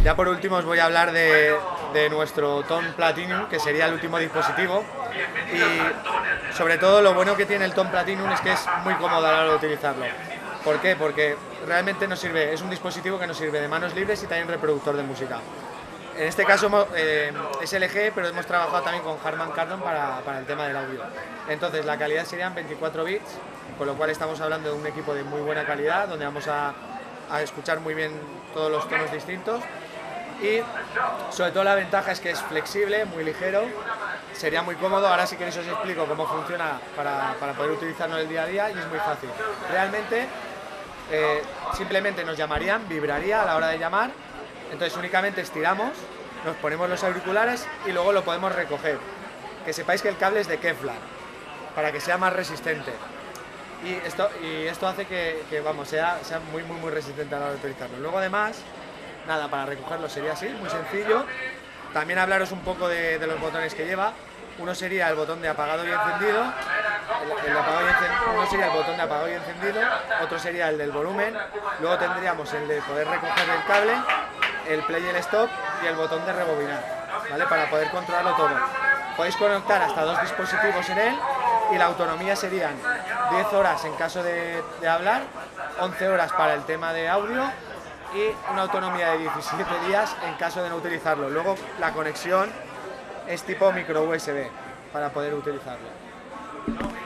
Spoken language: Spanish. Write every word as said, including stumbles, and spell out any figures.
Ya por último os voy a hablar de, de nuestro Tone Platinum, que sería el último dispositivo. Y sobre todo lo bueno que tiene el Tone Platinum es que es muy cómodo a la hora de utilizarlo. ¿Por qué? Porque realmente nos sirve, es un dispositivo que nos sirve de manos libres y también reproductor de música. En este caso eh, es L G, pero hemos trabajado también con Harman Kardon para, para el tema del audio. Entonces la calidad serían veinticuatro bits, con lo cual estamos hablando de un equipo de muy buena calidad, donde vamos a, a escuchar muy bien todos los tonos distintos. Y sobre todo la ventaja es que es flexible, muy ligero, sería muy cómodo. Ahora si queréis os explico cómo funciona para, para poder utilizarlo en el día a día, y es muy fácil. Realmente eh, simplemente nos llamarían, vibraría a la hora de llamar, entonces únicamente estiramos, nos ponemos los auriculares y luego lo podemos recoger. Que sepáis que el cable es de Kevlar, para que sea más resistente. Y esto, y esto hace que, que vamos, sea, sea muy, muy, muy resistente a la hora de utilizarlo. Luego además, nada, para recogerlo sería así, muy sencillo. También hablaros un poco de, de los botones que lleva. Uno sería el botón de apagado y encendido, el, el apagado y encendido, uno sería el botón de apagado y encendido, otro sería el del volumen, luego tendríamos el de poder recoger el cable, el play y el stop y el botón de rebobinar, ¿vale? Para poder controlarlo todo. Podéis conectar hasta dos dispositivos en él y la autonomía serían diez horas en caso de, de hablar, once horas para el tema de audio y una autonomía de diecisiete días en caso de no utilizarlo. Luego la conexión es tipo micro U S B para poder utilizarlo.